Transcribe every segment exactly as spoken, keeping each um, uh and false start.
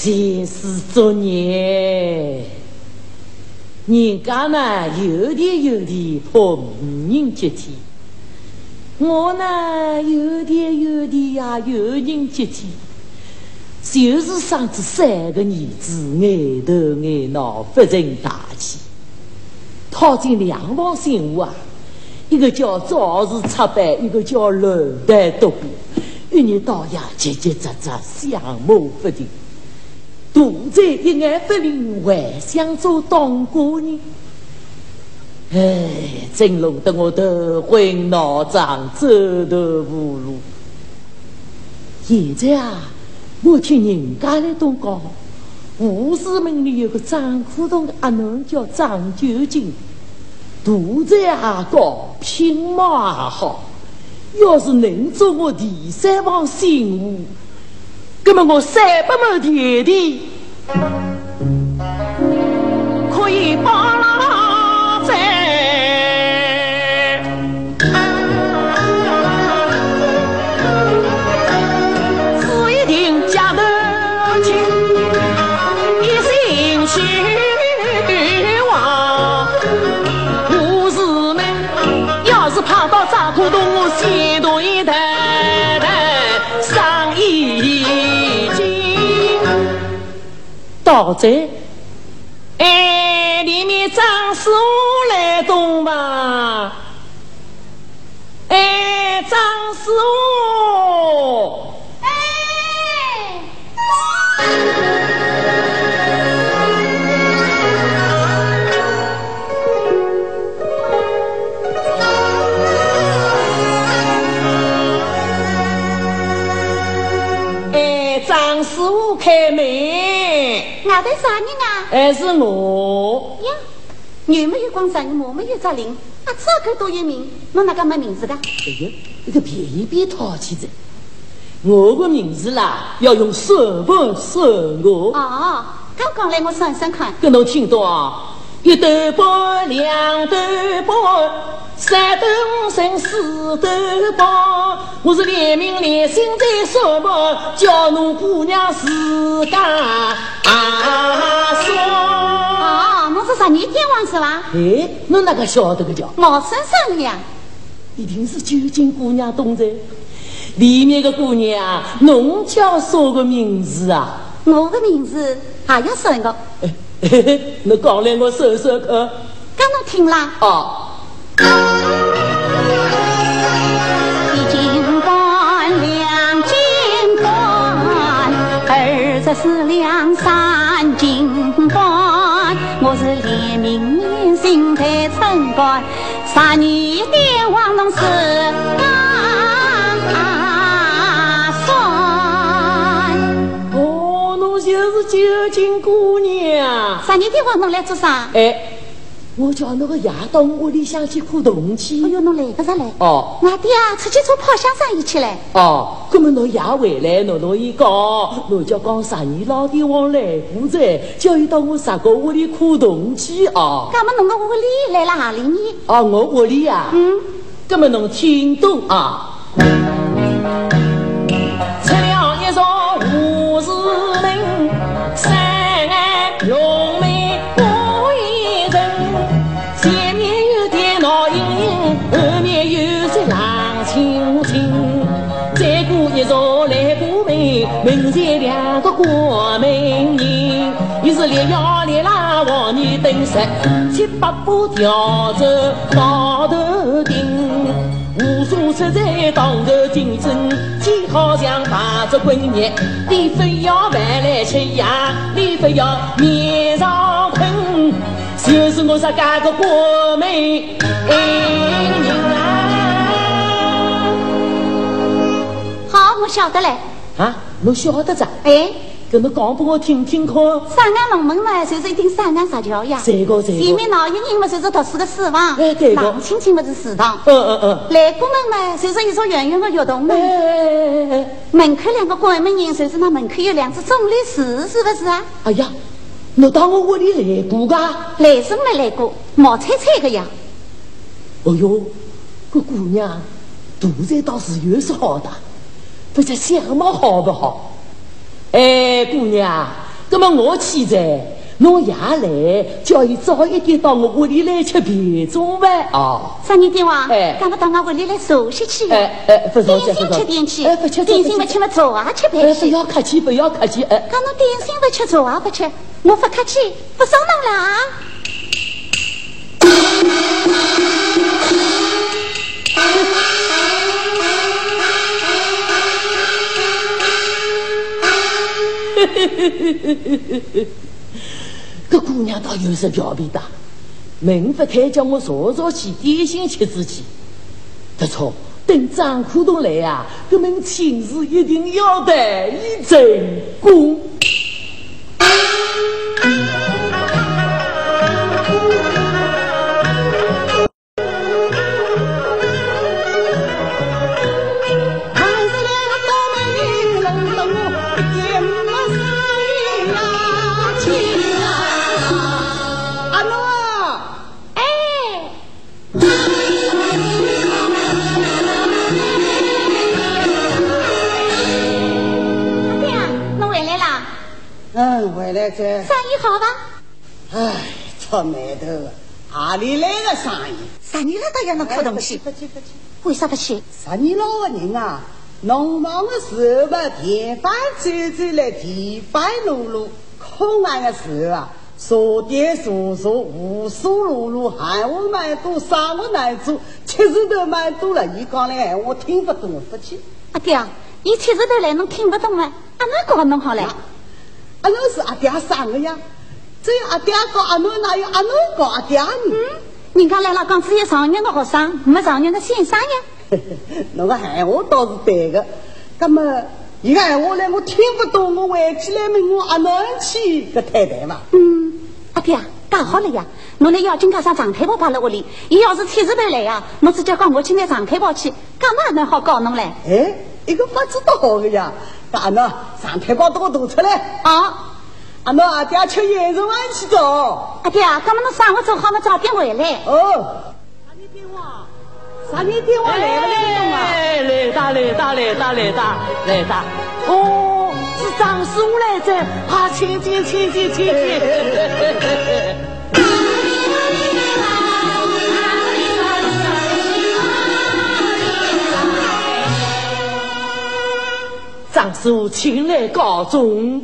前世作孽，人家呢有点有点怕无人接天，我呢有点有点呀有人接天，就是生这三个儿子，爱头爱脑，不成大器。讨进两房新屋啊，一个叫早日出版，一个叫楼台读书，一日到夜叽叽喳喳，相骂不停。独在一眼不灵，还想做当家人。哎，真弄得我头昏脑胀，走投无路。现在啊，我听人家来东讲，胡氏门里有个张苦洞的阿奴叫张九金，肚子也高，品貌也好。要是能做我第三房新妇，那么我三百亩田地可以帮老在，只一定家头亲，一心希望。胡氏们要是碰到张苦洞，我先多一台台上一斤。到这哎，里面张师傅来动吧。哎，张师傅， 哎， 哎，张师傅开门。 外头啥人啊？ 还是我呀，女没有光啥人，我没有责任，啊，这个都有名，侬哪个没名字的？ 哎呀，这个便宜别淘气的。我的名字啦，要用手本手我。 哦，刚刚来我算算看。 跟侬听到啊？一斗半，两斗半，三斗五升，四斗半。我是连名连姓在说么，叫侬姑娘自家啊说。 哦，侬是十二天王是吧？ 哎，侬哪个晓得个叫？ 老身上的呀。 一定是九金姑娘懂的。里面个姑娘，侬叫啥个名字啊？ 我的名字还要说个。 哎嘿嘿，侬讲来我搜搜看。 刚侬听啦？ 哦。 一斤半，两斤半，二十四两，三斤半。我是连名连姓在城关，十二点王侬是啊算。 哦，侬就是九金姑娘。 十二点王侬来做啥？ 哎。我叫那个夜到屋里向去看铜器。 哎呦，侬来个啥来？ 哦， 外地啊，出去做炮箱生意去嘞。 哦，那么侬夜回来，侬侬一讲，侬叫讲十二老弟往来过在，叫伊到我十个屋里看铜器啊。 那么侬个屋里来了何里呢？ 啊，我屋里呀、啊。 嗯。 那么侬听懂啊？出了一座胡氏门，三岸龙门。前面有点闹盈盈，后面有只狼青青。再过一座来过门，门前两个过门人，一是烈腰烈拉往你登十七八步吊着到头顶。无数出在当头竞争，既好像排着滚热，你非要饭来吃呀，你非要面上困。就是我这家个过门人啊！ 好，我晓得嘞。 啊，侬晓得咋？ 哎， 跟侬讲拨我听听看。 三岸龙门嘛，就是一定三岸十条呀。 这个这个。 前面闹盈盈嘛，就是读书的书房。 哎，对个。 郎青青嘛是祠堂。 嗯嗯嗯。 来过门嘛，就是一座圆圆的月洞门。 哎哎哎！ 门口两个关门人，就是那门口有两只棕榈树，是不是啊？ 哎呀！侬到我屋里来过噶？ 来是没来过，毛菜菜个呀。 哦哟，个姑娘肚子倒是有是好的，不知相貌好不好？哎，姑娘， 那么我现在侬也来，叫伊早一点到我屋里来吃便中饭哦。 啥人电话？ 哎， 干嘛到我屋里来坐下去呀？ 哎哎，不点心吃点去， 哎不吃， 点心不吃么早啊吃饭去。 不要客气，不要客气，哎。 讲侬点心不吃早啊不吃，我不客气，不送侬了啊。 这姑娘倒有些调皮的，门不开叫我坐坐去点心吃之前，不错，等张苦东来啊，这门亲事一定要得以成功。 回来这生意好吧？ 哎，出眉头了，哪里来的生意？ 啥年了都要侬哭东西？ 不去不去， 为啥不去？ 啥年老的人啊，农忙的时候吧，田饭走走来，田饭路路，空闲的时候啊，茶店茶茶，无数路路，闲话蛮多，生活难做，吃石头蛮多了。伊讲的闲话我听不懂，不去。 阿爹啊，伊吃石头来侬听不懂吗？阿侬搞弄好嘞。 阿侬是阿爹生的呀，只有阿爹教阿侬，哪有阿侬教阿爹呢？ 嗯，人家来了讲只有上月的学生，没上月的先生呀。 侬个闲话倒是对的，那么伊个闲话来我听不懂，我回去来问我阿侬去个太太嘛。 嗯，阿爹啊，搞好了呀，侬来要紧加上长腿包摆在屋里，伊要是天日头来呀，侬只叫讲我去拿长腿包去，干嘛还能好搞侬嘞？ 哎，一个法子都好的呀。阿侬长腿包都拿出来啊！ 阿侬阿爹吃盐城湾去走。 阿爹啊，干嘛侬生活做好么早点回来？ 哦。啥人电话？啥人电话来不来动啊？ 来哒来哒来哒来哒来哒！哦，是张师傅来着，快请进请进请进。张师傅请来告状。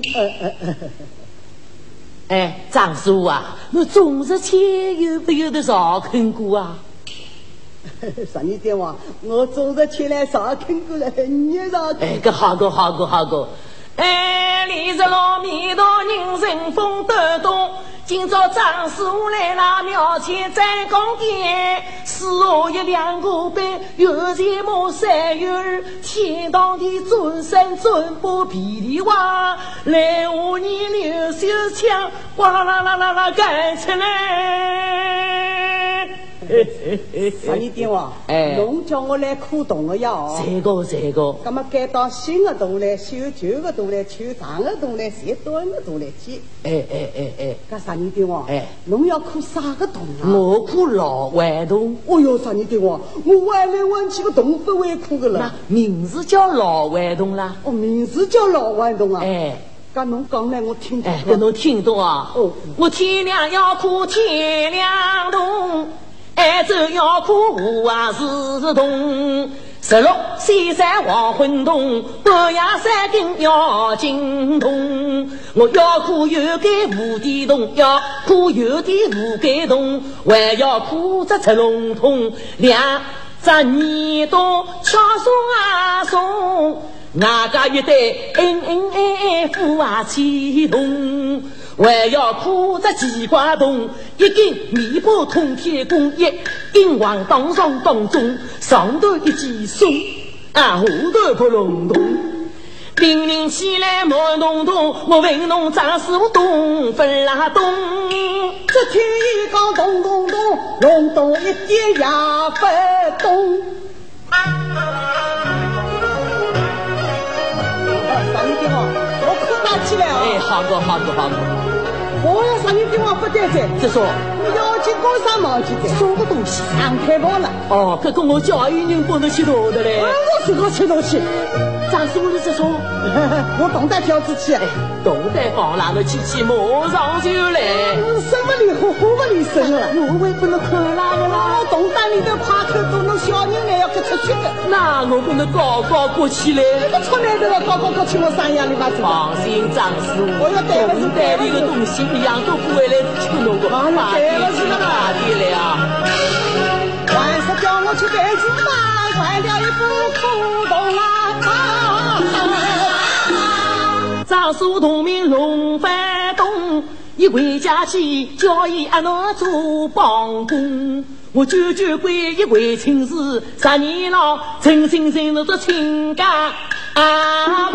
哎，张师傅啊，我总是前有不有的少坑过啊？ 啥人电话？我总是前来少坑过了，你少。 哎，个好个好个好个。哎，李日老面道人神风抖动，今朝张师傅来了庙前再讲点，是我一两个杯，有钱莫三月儿，天堂的尊神尊不比例哇，来我你刘秀枪，哇啦啦啦啦啦干出来。 啥人电话？ 哎， 侬叫我来哭洞的呀？哦， 这个这个。 那么该到新的洞来修旧的洞来修长的洞来修短的洞来去。 哎哎哎哎， 干啥人电话？ 哎， 侬要哭啥个洞啊？ 我哭老顽洞。 哦哟，啥人电话？我弯来弯去个洞不会哭的了。 名字叫老顽洞啦。 哦，名字叫老顽洞啊。 哎。 刚侬讲来我听懂。 哎，跟侬听懂啊？ 哦， 我天亮要哭天亮洞。哎，这要哭无啊是洞，十六西山黄昏洞，半夜三更要惊动。我要哭有盖无地洞，要哭有地无盖洞，还要哭这赤龙通，两只耳朵敲送啊送，外加一对嗯嗯哎哎呼啊气动。还要哭着鸡瓜洞，一根米波通天宫，一金黄当上当中，上头一记松，啊后头不隆咚，零零起来莫咚咚，我问侬张师傅咚分啦咚， 只听一讲咚咚咚，隆咚一点也不咚。啥人电话？我哭打起来啊！ 哎，好个好个好个。 我要啥人电话不对在？ 这说我要去工商忙去在。 什么东西？ 上开包了。 哦，这个我教育人帮着去弄的嘞。 我是个吃东西。 张师傅是说， 我懂得挑子去。 哎，懂得讲啦。 那么起起马上就来。 什么里火火不离身了？ 我会不能看那个啦。 我东单里头夸口都弄小人来要给出去的。 那我不能高高过去嘞。 这个出来的了，高高过去我三样里吧？ 放心，张师傅， 我要带了是带里的东西一样都不会来吃弄个。 啊，带了是了， 哪里来啊？ 晚上叫我去带子嘛，换掉一副苦动啊！ 张叔同名龙翻东，一回家去叫伊阿奴做帮工。我久久归一回亲事，十年了诚心深入的情感啊！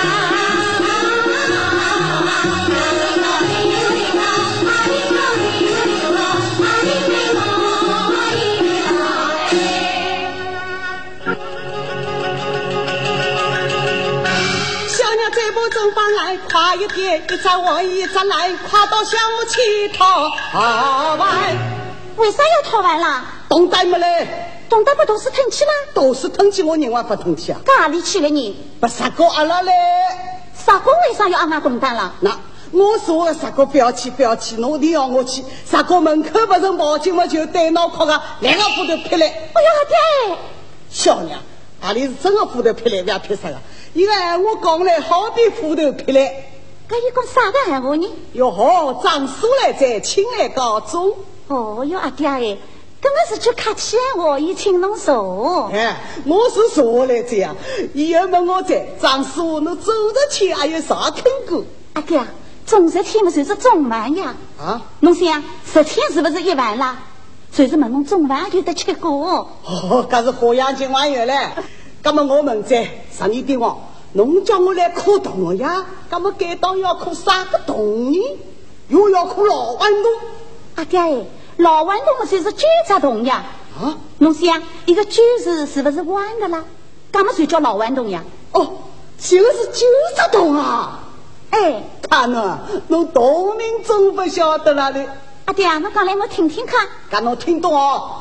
这步走翻来快一点，一再往一再来，跨到项目去逃完。 为啥要逃完啦？ 东单没嘞？ 东单不都是腾气吗？ 都是腾气，我人还不腾气啊？ 哪里去了你？ 不杀过阿拉嘞？ 杀过为啥要按俺东单了？ 那我说杀过不要去不要去，侬你要我去，杀过门口不是报警嘛，就对脑壳啊，两个斧头劈来。 哎呀爹！ 小娘，阿里是真的斧头劈来，不要劈啥个？因为我讲嘞，好比斧头劈来， 搿伊讲啥个闲话呢？ 哟吼，张叔来在，请来告状。 哦哟，阿爹哎，搿我是句客气闲话，伊请侬坐。 哎，我是坐来这样，以后问我在，张叔侬走着去还有啥看过？ 阿爹，总十天嘛算是中饭呀。 啊？ 侬想十天是不是一碗啦？所以是问侬中饭有得吃过？ 哦，搿是花样情玩意嘞。那么我问在十二点王，侬叫我来哭洞呀？那么该当要哭啥个洞呢？又要哭老顽童？ 阿爹哎，老顽童算是九只洞呀。 啊？ 侬想一个九字是不是弯的啦？干嘛就叫老顽童呀？ 哦，就是九只洞啊！ 哎， 看呐，侬洞名总不晓得了的。 阿爹，侬讲来我听听看。 干侬听懂哦。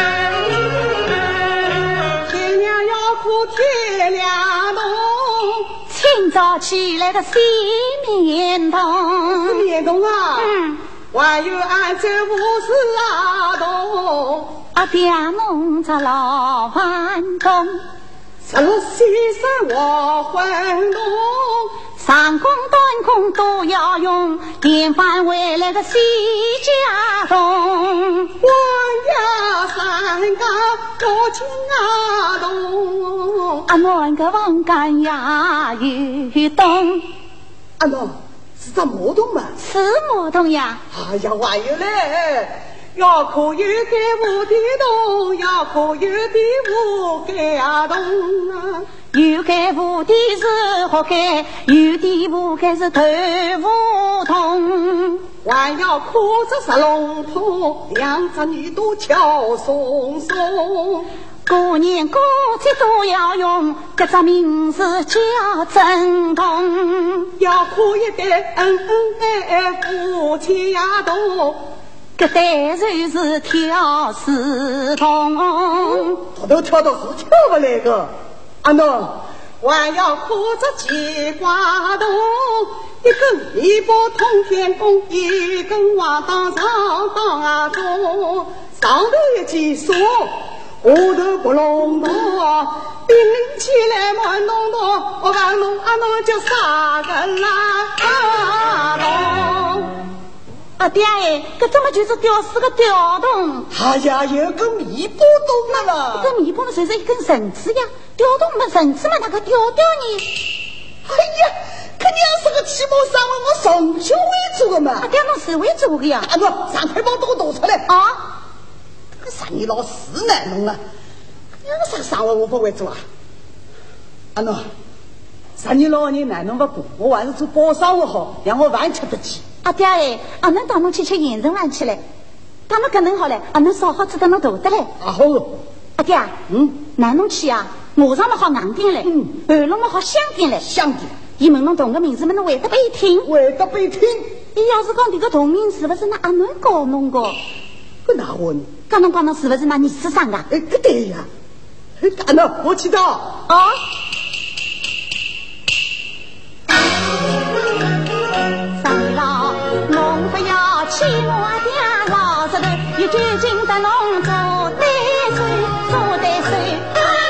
天亮要哭天亮洞， 清早起来的洗面洞。 洗面洞啊， 嗯， 还有俺这五十拉洞。 阿爹弄着老顽童， 十六西山我还洞， 上工短工都要用，点饭回来个洗家洞。 我呀三个过情啊洞， 啊暖个房间呀有洞。 啊喏，是只马桶嘛？ 是马桶呀。 哎呀，还有嘞。要可有盖无的洞，要可有的无盖洞啊！ 有盖无的是活盖，有的无盖是头无痛。 还要哭着十龙头，两只耳朵敲松松。 过年过节都要用，这只名字叫正洞。 要哭一对恩恩爱爱夫妻呀洞。 这代人是跳丝筒， 头头跳到是跳不来个。啊喏，还要哭着鸡瓜洞，一根一波通天宫，一根瓦当上当啊中，上头一记锁，下头不隆咚，冰冷起来满咚咚，我讲侬啊侬叫啥个啦啊咚。 阿爹哎，这怎么就是吊死个吊洞？ 哎呀，有个米波洞了啦！ 这米波呢，就是一根绳子呀，吊洞没绳子嘛，那个吊吊呢？ 哎呀，肯定是个期末上问我从小会做的嘛。 阿爹侬是会做的呀？ 啊，我上海帮都读出来啊！ 这个生意老死难弄啊！你个啥上问我不会做啊？啊喏，十年老人难弄不过，我还是做包商务好，让我饭吃得起。 阿爹哎，阿能当侬去吃盐城饭去嘞？当侬搿能好嘞，阿能烧好子等侬大得嘞。 啊好。 阿爹， 嗯， 哪侬去啊？马上么好硬点嘞， 嗯， 盘龙么好香点嘞， 香点。 伊问侬同个名字么侬会得被听？ 会得被听。 伊要是讲迭个同名是不是那阿侬教侬个？ 搿哪话呢？ 讲侬讲侬是不是那儿子生个？ 哎，搿对呀。哎，干喏，我知道。 哦。啥西我爹老实头，一句经得侬做对手，做对手。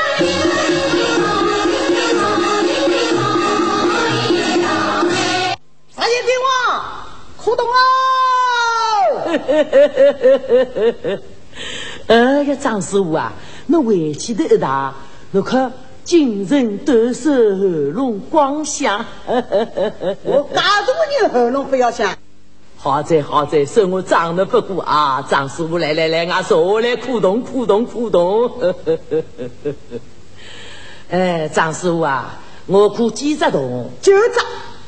啥人听我？苦动哦！哎呀，张师傅啊，那回去的一大，我看精神抖擞，喉咙光响。 我大多人喉咙不要响。 好在好在，说我长得不过啊！张师傅来来来，俺坐来苦动苦动苦动。哎，张师傅啊，我苦几只动？ 九只。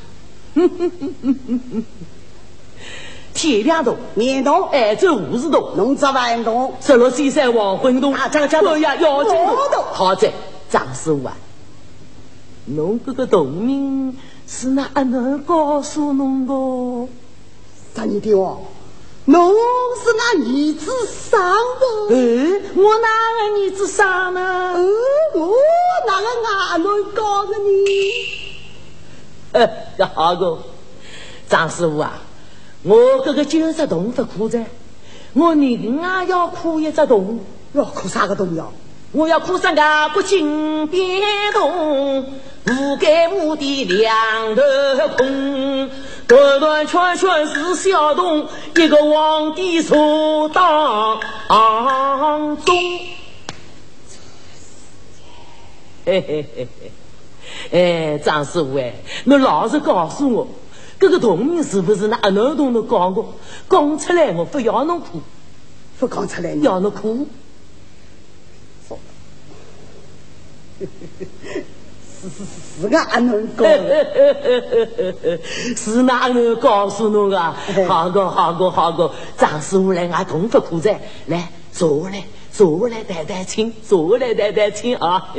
铁两洞、 面洞、 矮州五十洞、 龙泽湾洞、 十六西山黄昏洞、 大江江洞呀妖精洞。 好在张师傅啊，侬这个洞名是哪能告诉侬的？ 啥人的哦？侬是俺儿子生的。 哎，我哪个儿子生呢？ 嗯，我哪个俺侬讲的呢？ 呃，好个，张师傅啊。我这个九只洞不苦在，我另外要苦一只洞。 要苦啥个洞呀？ 我要苦三个不进变洞，无盖无的两头空，断断圈圈是小洞，一个皇帝坐当中。嘿嘿嘿嘿，哎，张师傅哎，你老实告诉我。这个洞名是不是那阿南洞的讲过？讲出来我不要侬哭， 不讲出来要侬哭。 是是是是个阿南讲， 是哪能告诉侬啊？好个好个好个，张师傅来俺同不苦在，来坐下来坐下来谈谈亲，坐下来谈谈亲啊！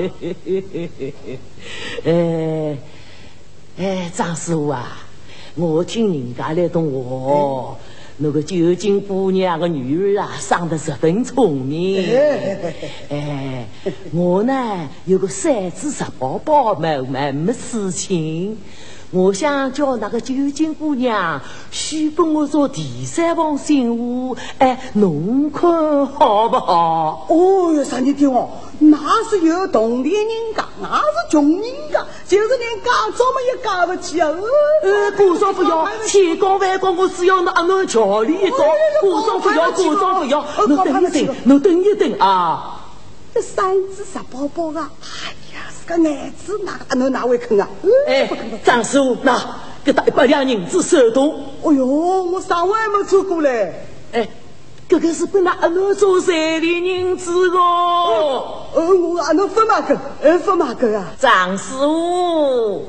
哎哎，张师傅啊！我听人家来动我，那个九斤姑娘的女儿啊，生得十分聪明。哎，我呢有个三子十宝宝，没没没事情。我想叫那个九斤姑娘许帮我做第三房新妇，哎，侬看好不好？ 哦哟，啥人听哦？那是有同龄人家，那是穷人家，就是连嫁妆么也嫁不起啊！ 呃，过少不要，千高万高，我只要那侬桥里一高，过少不要，过少不要，侬等一等，侬等一等啊！ 这三子十宝宝啊，哎呀，是个男子，哪侬哪会肯啊？ 哎，张师傅，那给他一百两银子手动。 哎呦，我上回还没做过嘞。 哎。这个是被那阿奴做生的人子哦， 呃，我阿奴分马个，呃，分马个啊， 张师傅，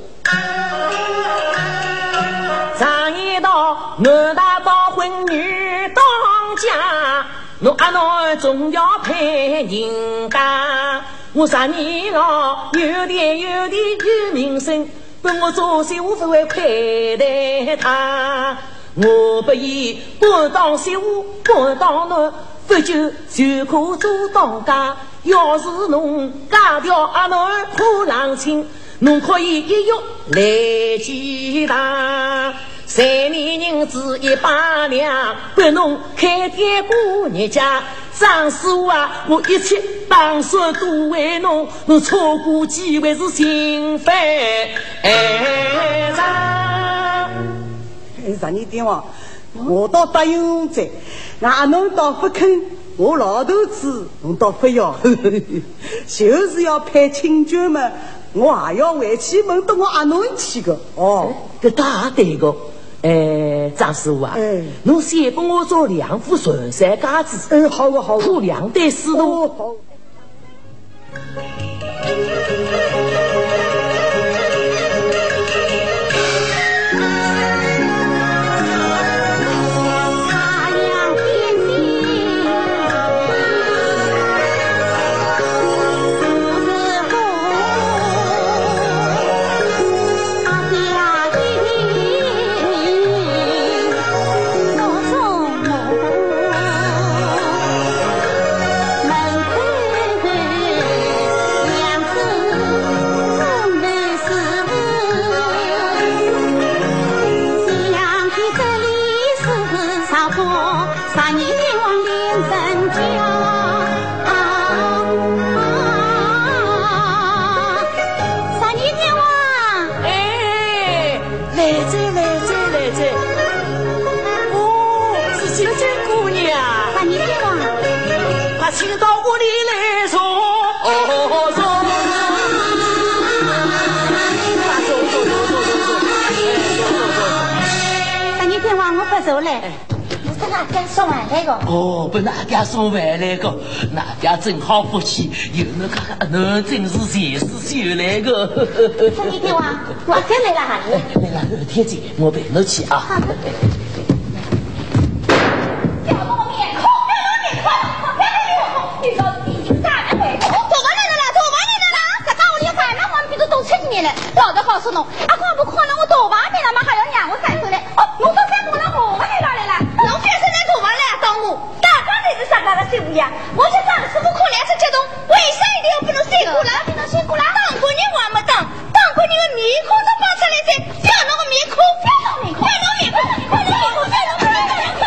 上一道男大当婚女当家，侬阿奴总要配人家，我啥年哦有点有点有名声，跟我做媳妇不会亏待他。我不依不当媳妇不当奴，不就就可做当家。要是侬嫁掉阿奴苦郎亲，侬可以一月来几趟。三年银子一百两，给侬开店过日家。张师傅啊，我一切当说都为侬，侬错过机会是心非哎张。 哎，啥人听话？我倒答应在，那侬倒不肯，我老头子侬倒不要，就是要派亲眷们，我还要回去问到我阿侬去个。哦， 这大对个。哎，张师傅啊， 哎， 侬先帮我做两副纯山嘎子， 哎，好个好个， 铺两袋丝头。 哦好。 门口三年天王连人家，三年天王， 哎，来这来这来这，哦，是金针姑娘。 三年天王， 把请到屋里来坐，哦坐。 我不走嘞，我是哪家送完来个？ 哦，不哪家送完来个，哪家正好福气，有那个那真是前世修来个。 三弟弟哇，我再来了哈你。 来了，二天子，我陪你去啊。 好的。要我面孔，要我面孔，别给我，你说你啥人会？做完来了啦，做完来了啦，这把我的饭那我比都多吃几年了，老子告诉侬，阿光不可能我做完面了嘛，还要让我三手嘞。哦，我都三过了，我还哪来了？侬全是来做完了，当我大刚才是啥个的水不呀？我就长得是不可能是这种，为啥一定要不能辛苦了？不能辛苦了，当过年我没当，当过年的面孔都放出来噻，不要弄个面孔，不要弄面孔，不要弄面孔，不要弄面孔，不要弄面孔。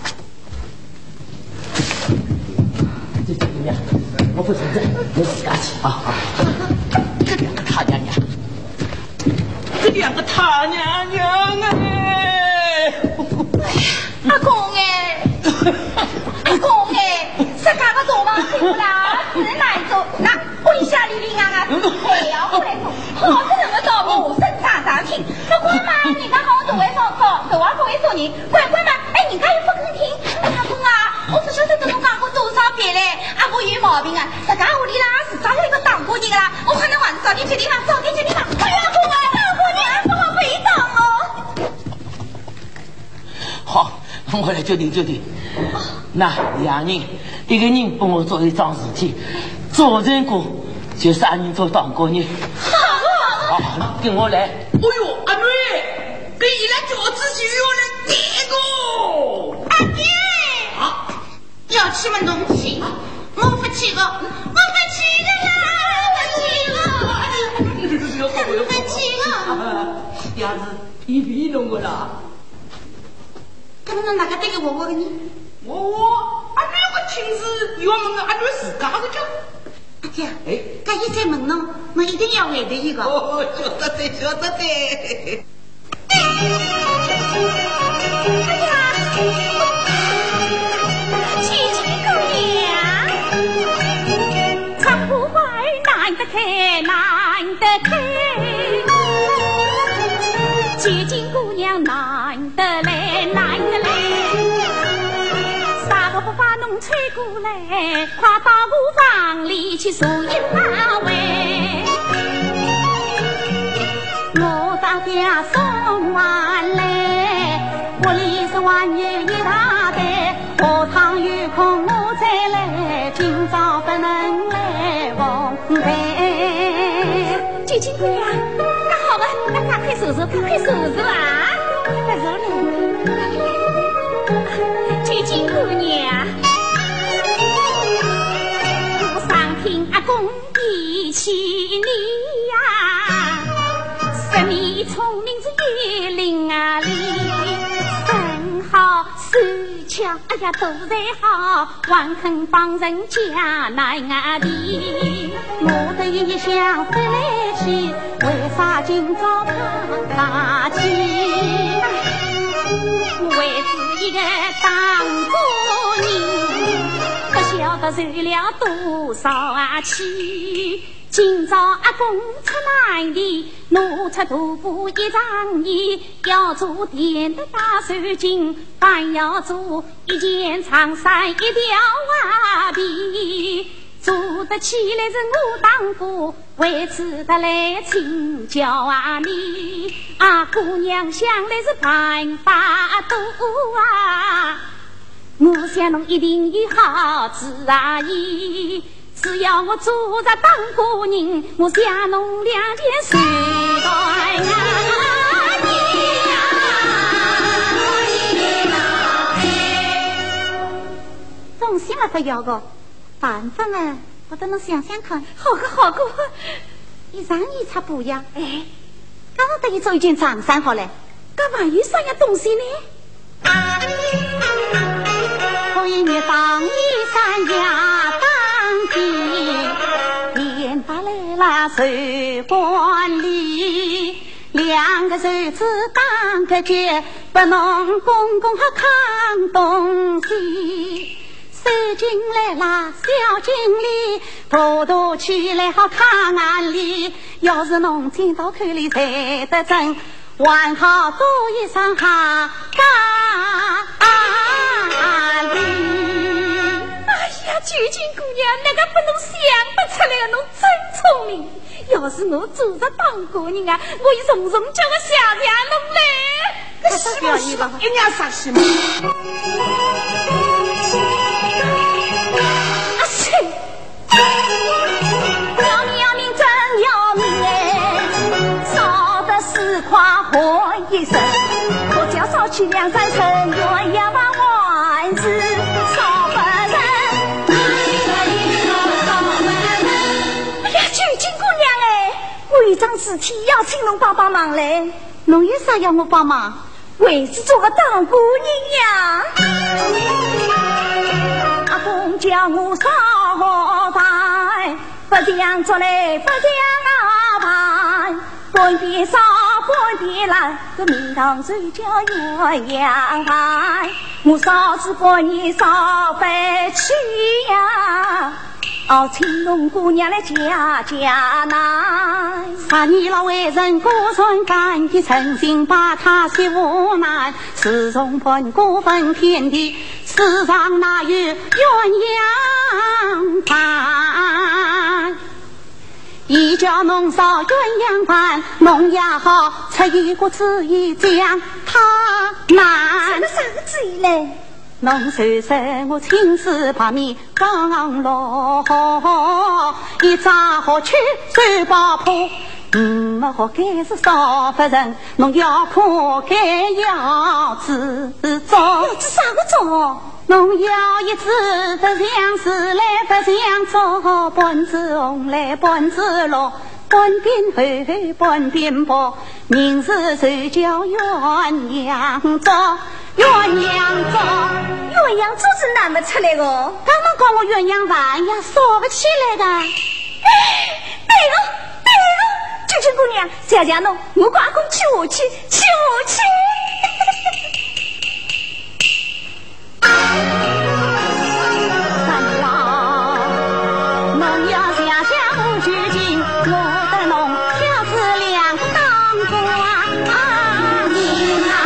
这这娘，我不存在，我自家去啊啊！这两个他娘娘，这两个他娘娘哎！ 阿公哎，阿公哎，啥家个做房子啦？是难做，那问下里里啊啊，谁要过来做？好是那么到我身上上听，不管嘛，人家好多会说说，多少不会说人，乖乖嘛，哎，人家又不肯听，哎阿公啊，我不晓得跟侬讲过多少遍嘞，阿公有毛病啊，这家屋里啦是早有一个当过人啦，我看侬还是早点去地方，早点去地方，哎呀阿公啊，当过人不好被当哦。 好。我来决定决定，那两人，一个人帮我做一桩事体，做成过就啥人做当过人。好，好，跟我来。哎呦，阿妹，给伊拉饺子就要来点个。 阿爹， 啊， 要吃么东西？我不吃个，我不吃个啦，我不吃个，我不吃个。 伢子皮皮弄过啦。 怎么能哪个对个我我的呢？ 我我阿妹我亲自要问阿妹自家的叫。 阿姐， 哎， 搿一再问侬，我一定要回答一个。 哦，晓得的，晓得的。 哎呀，姐姐姑娘，长不怀难得开，难得开。姐姐姑娘难得来，难得来。啥个不把侬吹过来，快到我房里去坐一那位。我大爹送完来，屋里是还有一大袋，下趟有空我再来，今朝不能来奉陪。姐姐姑娘，那好吧，那赶快收拾，赶快收拾啊！快走了，姐姐姑娘，我上听阿公提起你呀，说你聪明是一灵啊里，生好手巧，哎呀都才好，还肯帮人家难啊的。我的一想飞来去，为啥今朝他大气？为是一个当过人，不晓得受了多少啊气。今朝阿公出难题，拿出大布一张衣，要做点的大手巾，还要做一件长衫一条袜皮。做得起来是我当过，为此得来请教啊你。啊姑娘想来是办法多啊，我想侬一定有好主啊意。只要我做着当过人，我想侬两件随来啊放心了不要个办法啊，我等侬想想看。好个好个，一上衣差不一样。哎，刚刚等于做一件长衫好嘞，干嘛有啥样东西呢？ 手管理，两个手指打个结，不弄公公好扛东西。手进来啦，小经理，头头起来好扛眼里。要是侬见到口里才得真，还好多一声哈咖喱。 哎呀，九金姑娘，那个不能想得出来，侬真聪明。要是侬做着当过人啊，我一重重叫我谢谢侬嘞。 这是不是吧？一年啥事嘛？ 啊切！要命要命真要命哎！烧得四块活一生，我叫烧去两三成，我要把万事烧不成。哎呀，九金姑娘哎，我有桩事体要请侬帮帮忙嘞。 侬有啥要我帮忙？ 为是做个当姑娘呀，阿公叫我烧牌，不想做嘞，不想啊牌，半边烧半边烂，个名堂就叫鸳鸯牌，我烧子过年烧不去呀。哦，请侬姑娘来家家来。 啥你老为人孤身干的诚心把他些无奈，自从分孤分天地，世上哪有鸳鸯盘？一叫侬烧鸳鸯盘，侬也好出一个主意将他难。 什么啥个主意嘞？ 侬虽说我亲自旁边刚落，一扎好去手把破，嗯，么好该是少不成，侬要可该要自作， 要知啥个作？ 侬要一直不像是来不像做，半子红来半子绿，半边黑半边白，名字就叫鸳鸯座。鸳鸯粥， 鸳鸯粥是哪么出来的？ 刚刚讲我鸳鸯饭呀，烧不起来的。 哎，对了对了，九九姑娘，谢谢侬，我跟阿公去我去去我去。 三郎，侬要想想我究竟，我的侬小子两个当官啊你啊。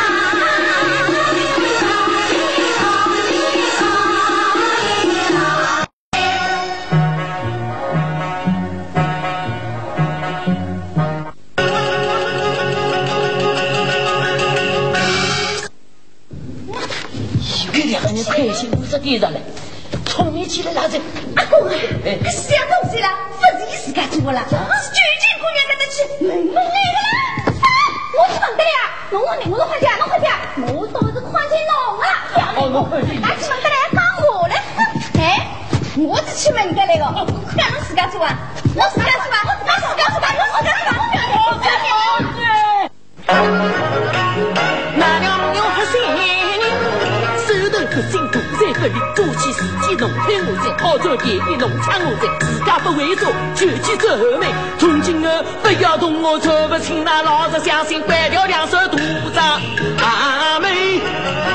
你开心不是地上来，聪明起来哪子？ 阿公啊，这小东西了，不是一时间做了，是九金姑娘跟他去，没没来了。我去问得了，侬我侬我快点，侬快点，我倒是看见侬了。 哦，侬快点， 俺去问得来，讲我了。哎，我只去问得来个，看侬自家做啊，侬自家做吧，侬自家做吧，侬自家做吧，我自家做。 那两牛和谁？可心独在河里，过去自己弄开我在，靠着别人弄抢我在，自家不会做，就去走后门。从今后不要同我说不清，那老子相信关掉两手肚子阿妹。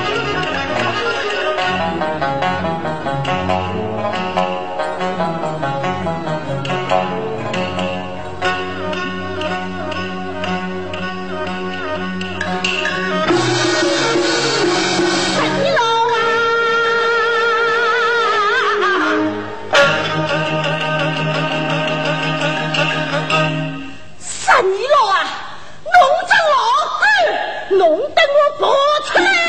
你老啊，弄着老，弄得我不出来，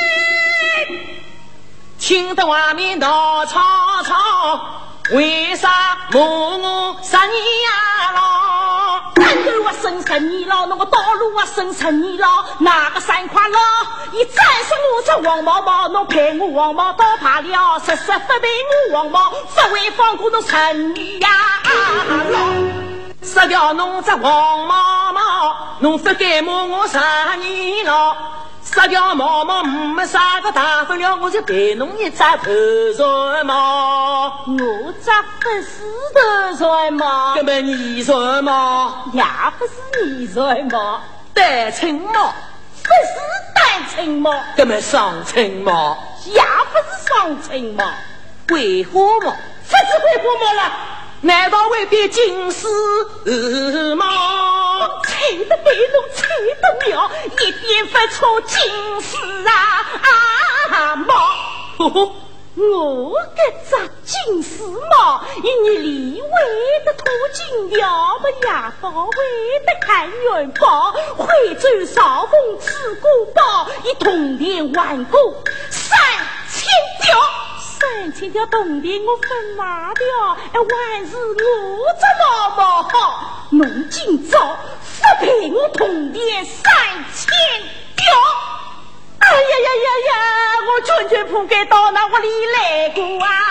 听得外面闹吵吵，为啥骂我十年呀老？单头我生十年老，那个道路我生十年老，哪个三块老？一战胜我这黄毛毛，侬陪我黄毛到怕了，实实不陪我黄毛，不会放过侬十年呀老。杀掉侬只黄毛毛，侬不该骂我十年老， 杀掉毛毛没杀个大不了，我就给侬一扎头上毛。 我扎不是头上毛， 根本你上毛， 也不是你上毛， 单层毛， 不是单层毛， 根本双层毛， 也不是双层毛， 桂花毛， 不是桂花毛了。 难道未必金丝毛？ 猜得对，侬猜得妙，一点不错，金丝啊啊毛。 呵呵， 我这扎金丝毛，一年里为的脱金条，不牙膏为的看元宝，惠州少峰吃过宝，一铜钿万古三千条。三千条铜钿我分拿掉，哎，万事我这毛毛好，侬今朝不赔我铜钿三千条。哎呀呀呀呀！我全全铺盖到那屋里来过啊！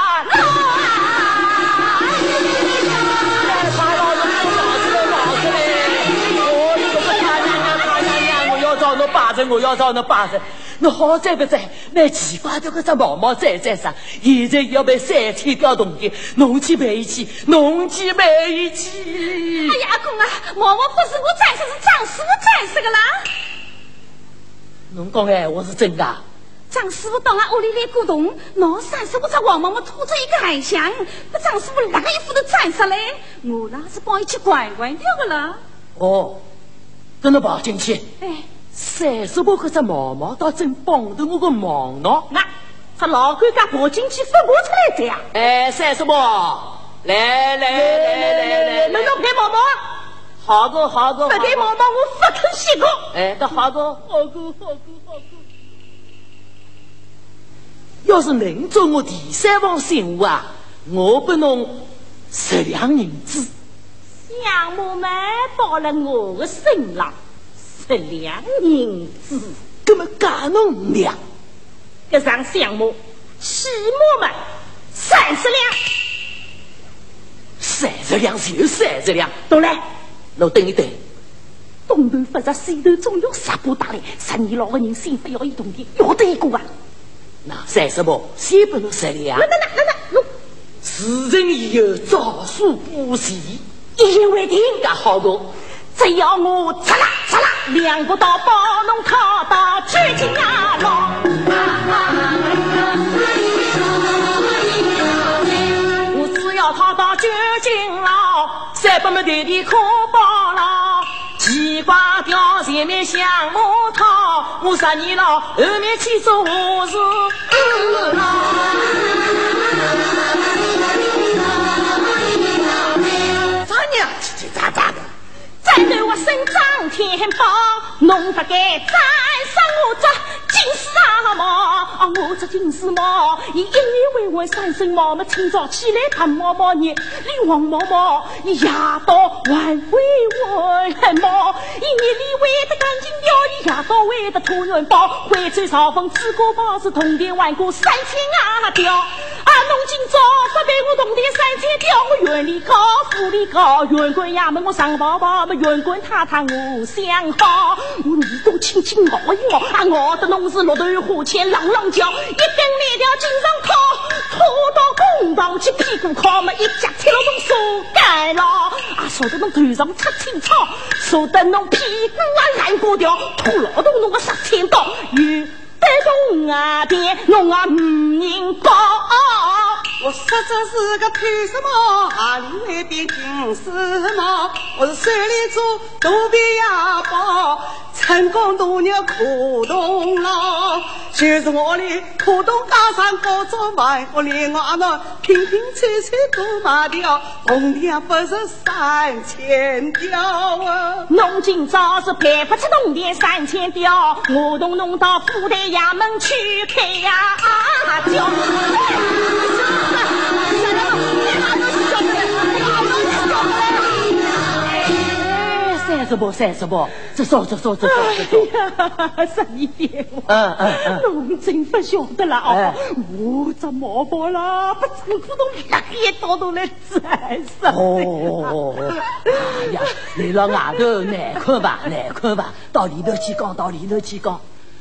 我要找那把子，那好在不在？那奇怪的个只毛毛在在上，现在要被三千条铜钿，弄去赔去，弄去赔去。 哎呀，阿公啊，毛毛不是我战士，是张师傅战士个啦。 侬讲哎，我是真的。 张师傅到俺屋里来过冬，那三十五只黄毛毛拖着一个海箱，那张师傅哪个一副都战士嘞？我那是帮伊去管管掉个了。 哦，跟侬跑进去。 哎。 三十步可只毛毛倒真帮得我个忙呢。 那这老管家跑进去发我出来的呀！ 哎，三十步，来来来来来， 能够赔毛毛？ 好个好个， 不赔毛毛我不肯洗过。 哎，这好个好个好个好个。 要是能做我第三房信物啊，我不弄十两银子。 项目们到了我的身上。十两银子， 那么干侬五两， 这上项目，起码嘛三十两， 三十两就三十两， 懂了？ 侬等一等， 东头发着西头总有十步打来，十年老个人先不要一铜钿，要得一个啊！ 那三十步，先不弄十两， 那那那那那， 事成以后照书补习， 一言为定， 干好个。 只要我擦啦擦啦，两个刀把侬掏到绝境呀喽！ 我只要掏到绝境了，三百么弟弟可包了。西瓜掉前面像木头，我十年了后面去做事了。啥娘叽叽喳喳的？ 再对我伸张天宝，弄不该沾上我这金丝啊毛啊！我这金丝毛，伊一年为我三声毛嘛，清早起来看毛毛热，李黄毛毛，伊夜到晚为我毛，一年里为得干净掉，伊夜到为得突然包，惠州少峰吃过包是铜钿万古三千啊掉，啊侬今朝不给我铜钿三千掉，我院里高府里高，员官衙门我上报报，么员官太太我想好，我耳朵轻轻咬一咬，啊咬得侬是骆头花钱啷啷叫，一根链条经上套，拖到公堂去屁股靠，么一夹踢了侬手盖了，啊说得侬头上出青草，说得侬屁股啊烂过掉，吐老动侬个十千刀，有得动啊爹，侬啊唔应该。 我实在是个贪什么，哪里会变金丝毛？我是手里做肚皮哑包，成功多年苦动了，就是我的苦动加上各种买，我连我那平平脆脆都卖掉，铜钿不是三千条啊！ 侬今朝是赔不出铜钿三千条，我都弄到府台衙门去开呀啊叫！ 三十步，三十步，这说这说这说这说。 十二点， 嗯嗯嗯， 侬真不晓得了哦，我这毛包啦，不真苦动那一刀都来斩死。 哦，哎呀，来了外头难看吧，难看吧，到里头去讲，到里头去讲。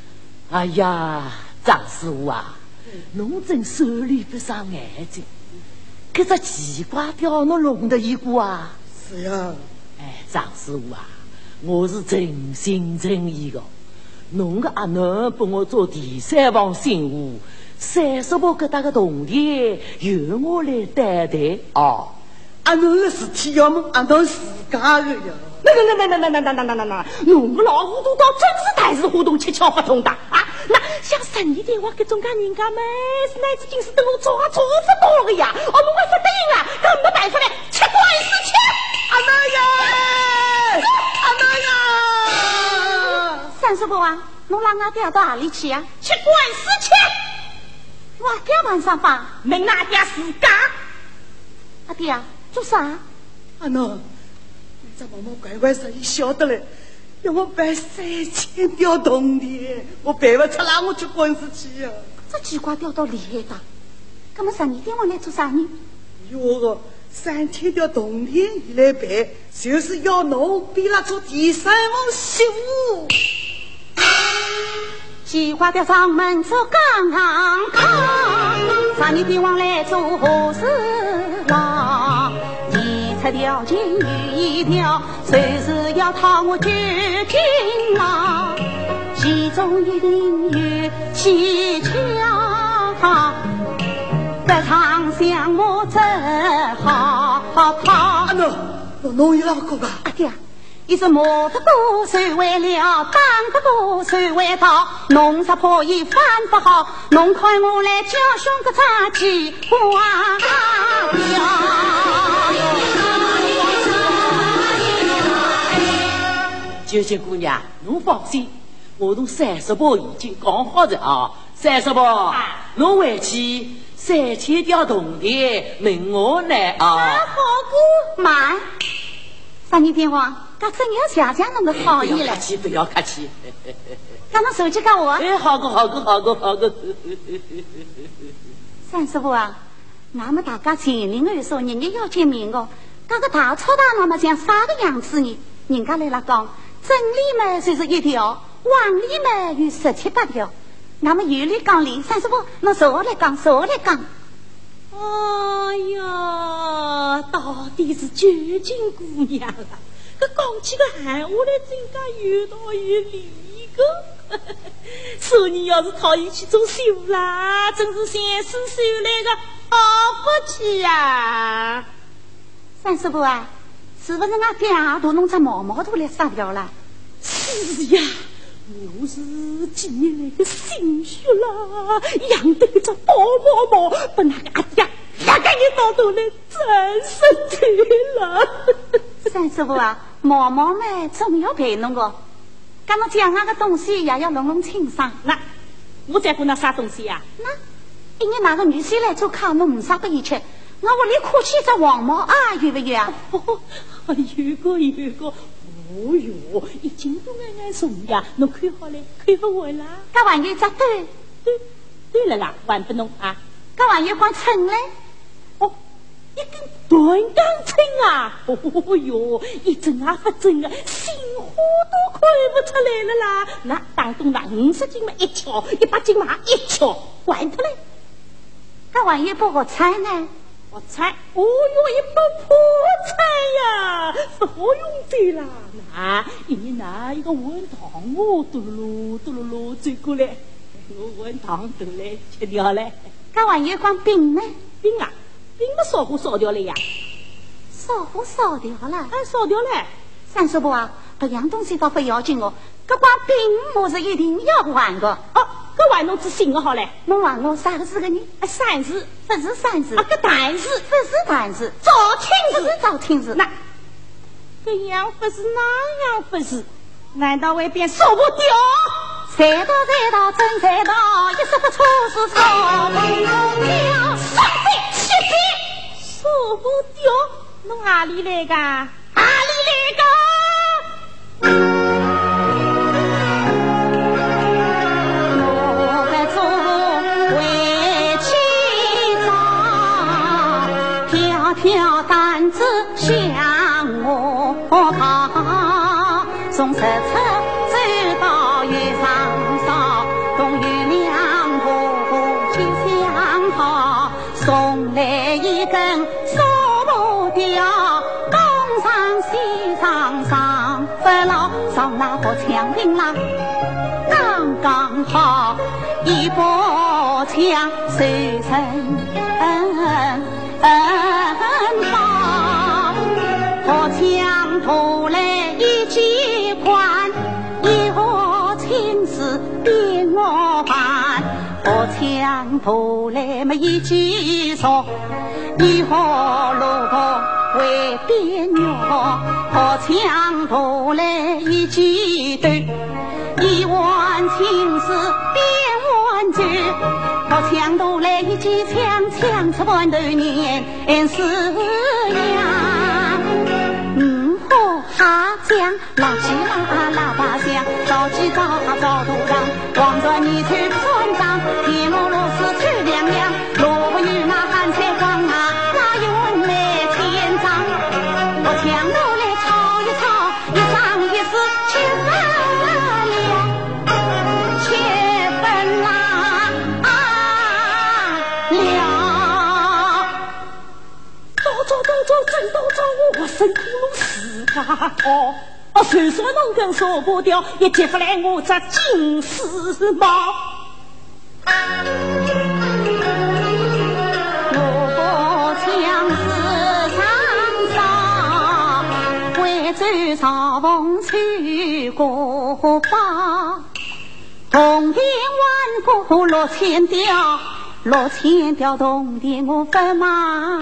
哎呀，张师傅啊，侬真手里不上眼睛，这只奇怪雕侬弄得一个啊！ 是呀， 哎，张师傅啊，我是真心真意的。侬个阿囡帮我做第三房新妇，三十步疙瘩个铜钿由我来担待哦。 阿囡的事体要么阿侬自家的呀。 那那那那那那那那那那那，侬个老糊涂到真是太是糊涂，七窍不通的啊！那像十年前我搿种介人家们，是乃至今是等我做啊做不到个呀！哦，侬还不答应啊？搿没办法嘞，吃官司吃！ 阿囡呀，阿囡呀！ 三叔伯啊，侬拉俺爹到哪里去呀？吃官司吃！我爹晚上放，问俺爹自家。阿爹啊，做啥？ 阿侬。这毛毛乖乖生意晓得嘞，要我办三千吊铜钿，我办不出来，我去官司去呀、啊。 这奇怪吊到厉害的，那么十二点我来做啥呢？ 哟个三千吊铜钿你来办，就是要侬逼他做第三房媳妇。 奇怪吊上门做刚刚刚，十二点我来做何事啦？一条金鱼一条，随时要讨我究竟啊！其中一定有蹊跷，不常想我只好逃。 阿侬，侬有哪个吧？ 阿爹，一是摸不过手为了，当不过手为道，侬啥破衣翻不好，侬看我来教训个杂技花雕。 九姐姑娘，侬放心，我同三十伯已经讲好了啊。三十伯，侬回去三千吊铜钿问我来啊。 好哥，妈，三年电话，搿真要谢谢侬个好意了。 不要客气，不要客气。 搿侬手机给我。 哎，好个好个好个好个。 三师傅啊，俺们大家前邻后舍，日日要见面的。搿个大操大那么像啥个样子呢？人家来了讲。真理嘛就是一条，往理嘛有十七八条。那么有理讲理，三师傅，侬坐下来讲，坐下来讲。 哎呀，到底是究竟姑娘啊！搿讲起个闲话来，真噶有道有理个。说你要是讨厌去做媳妇啦，真是先生收来个好福气呀！ 三师傅啊，是不是俺爹啊都弄只毛毛头来杀掉了？ 是呀，我是几年来的心血啦，养得一只宝毛毛，把那个阿爹压个一刀头来真是对了。 三师傅啊，毛毛们总要陪侬个，刚侬讲那个东西也要弄弄清爽。 那我在乎那啥东西呀、啊？ 那因为那个女婿来做客，侬唔杀不一吃。我屋里哭起只黄毛啊，有不有啊？ 哦，有个有个。哦哟，已经都暗暗送呀，侬看好嘞，看不完啦。 搿还有只对对对了啦，还不弄啊？ 搿还有光秤嘞？ 哦，一根断钢秤啊！哦哟，一针也不针啊，心花都看不出来了啦。那当中那五十斤嘛一敲，一百斤嘛一敲，还脱嘞。 搿还有把个菜呢？ 我菜，哦哟，一把破菜呀，是好用的啦。那一年拿一个碗糖哦，嘟噜噜嘟噜噜追过来，我碗糖都来吃掉了。 搿还有光饼呢？ 饼啊，饼嘛烧火烧掉了呀。 烧火烧掉了？ 哎，烧掉了。 三叔伯啊，搿样东西倒不要紧哦，搿光饼我是一定要还的。 哦。搿还侬只新个好嘞， 侬还我啥个字个呢？ 啊，三字不是三字， 啊，搿但是不是但是， 早听不是早听是那搿样不是那样不是？难道会变烧不掉？ 赛道赛道真赛道，一说不错是烧不掉， 上贼去贼，烧不掉，侬哪里来个？哪里来个？ 挑担子向我跑，从十尺走到月上烧，东根说不掉，东上西上上不牢，上那个枪兵啦，刚刚好一把枪手成把，把枪头来一记关，以后亲事变我办。把枪头来么一记说，以后路过为边鸟，把枪头来一记对，一碗情事变碗酒，把枪头来一记枪，枪出半头年是呀。嗯火哈江，老鸡啦喇叭响，早鸡早早土壤，望着你去村长，铁路路是去亮亮，路不与那汉菜光啊，那云来天长，我枪头来吵一吵，一上一死七分了，七分啦啊了，多走多走真多走，我身苦路死他哦。哦，虽说能跟说不掉，也接不来我这金丝帽。如果枪是上上，为州朝奉去过吧。铜钿万古六千吊，六千吊铜钿我分马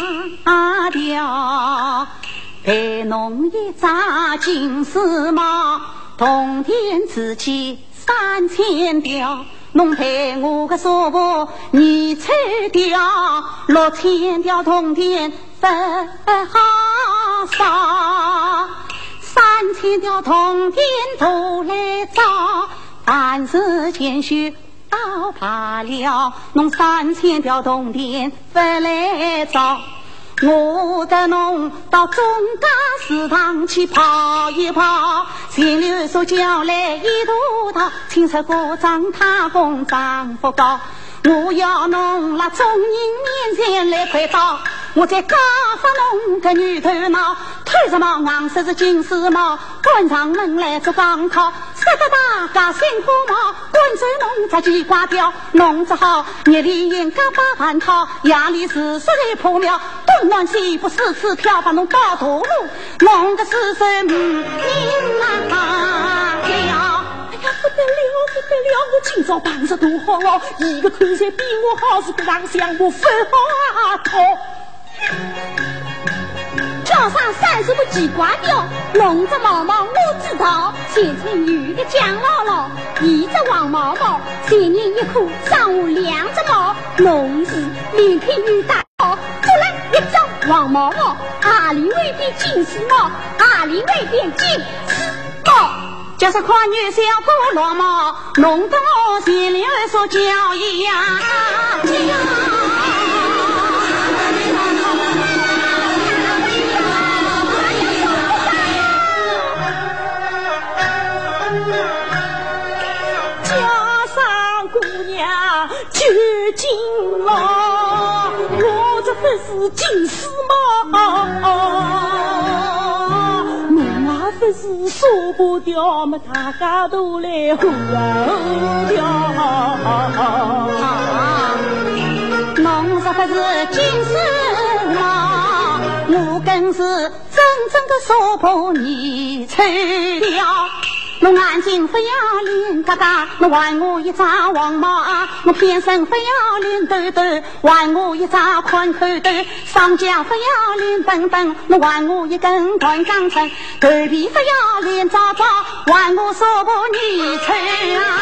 掉。陪侬一扎金丝帽，铜钿自己三千吊，侬陪我个说服你吹掉，六千吊铜钿分好少，三千吊铜钿头来找，凡事谦虚到怕了，侬三千吊铜钿分来找。我跟侬到中家祠堂去跑一跑，前流所叫来一肚桃，青色果长他公长不高，我要侬拉众人面前来快到，我在家发侬个女头脑，推着帽昂色是金丝帽，关上门来做钢套，塞得大家辛苦帽，滚走侬这鸡瓜雕，弄只好日里应该把饭套，夜里是实在破庙，东南西北四次跳，把侬到头路，弄个四身命啊跳。哎呀，不得了，不得了！我今朝碰着多好哦，一个看起来比我好，是个长相我分好啊头。跳上三十个鸡瓜雕，弄着毛毛我知道，前村女的蒋姥姥，一只黄毛毛，前人一哭，上午两只毛，弄是连篇女大好，出来一张黄毛毛，阿里未变金丝毛，阿里未变金丝毛。就是夸女小姑落毛，弄得我心里说叫一呀叫。家上姑娘究竟了，我这份是金丝毛。不是说不掉嘛，大家都来呼啊掉。弄这不是金丝帽，我更是真正的说破你吹掉。侬眼睛不要脸嘎嘎，侬还我一扎黄毛啊！侬偏身不要脸抖抖，还我一扎宽口斗；上脚不要脸笨笨，侬还我一根断钢针；头皮不要脸早早，还我说不你吹啊！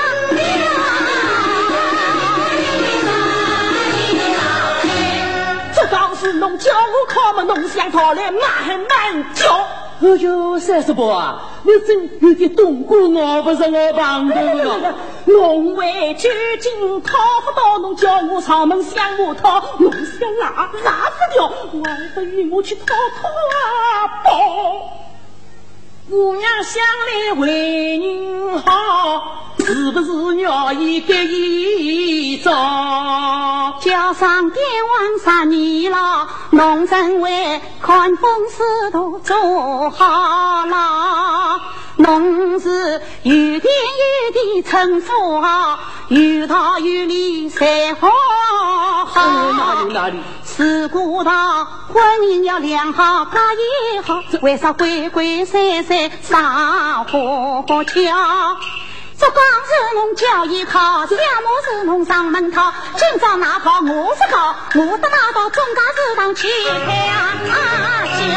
这告诉侬叫我靠嘛，侬想逃来慢慢叫。 哎呦，三十伯啊，你真有点懂过我不是我帮的了。 侬为究竟讨不到，侬叫我上门向我讨，侬想拿拿不掉，还不与我去讨讨啊包。姑娘想来为人好，是不是要一个一招？ 叫声上点王十年了，侬真为看风使舵做好了。侬是有天有地称呼好，有道有理才好好。 哪里哪里？ 是古道婚姻要良好，家也好，为啥规规散散上花桥？这刚是侬教育考，项目是侬上门考，今朝哪考我是考，我得拿到中家食堂去开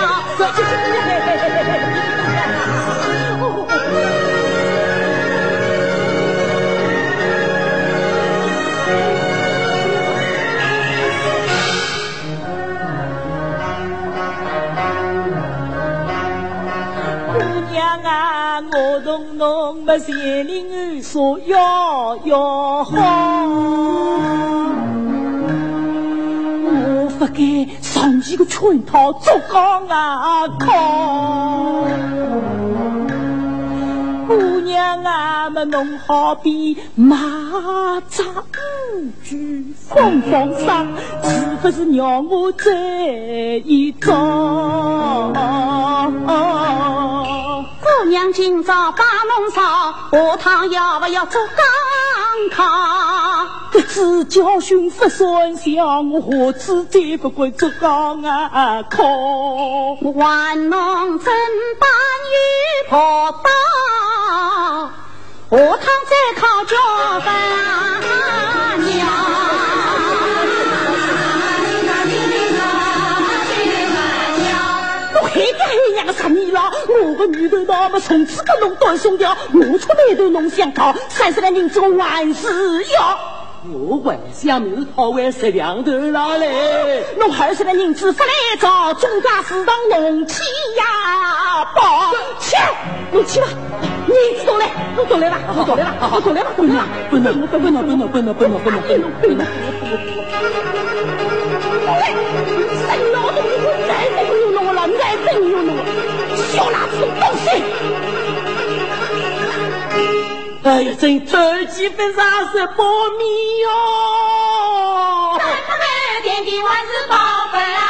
教。 啊，我同侬没三人说要要好，我不该上前个圈套做讲啊靠。姑娘啊，么侬好比马扎五句风风霜，是不是让我这一招？ 姑娘今朝把侬烧，下趟要不要做钢考？ 这次教训不算像，我下次再不会做钢啊考。 我还侬真把女婆到，下趟再考教分娘。 海边海娘个十年了，我个女头那么从此跟侬断兄弟，我出来头侬想讨，三十来人做万事要。我还想没有讨完十两头了嘞，侬二十来人子不来找中家食堂弄起呀包去，侬去吧，你知道嘞，侬懂来吧，我懂来吧，我懂来吧，懂啦，不能不能不能不能不能不能不能不能不能。谁老东西我再没有弄了，再没有弄了，小垃圾东西！哎呀，真着急分啥是保密哟！ 咱们点点万事宝贝啊！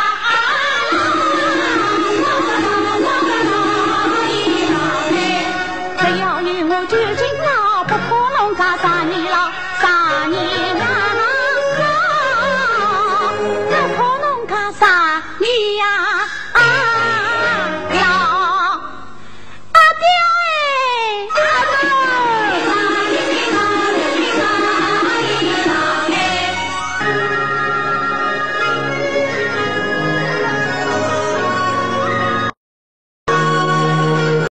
只要与我究竟了，不可能干啥年了，啥年啊？不可能干啥年呀？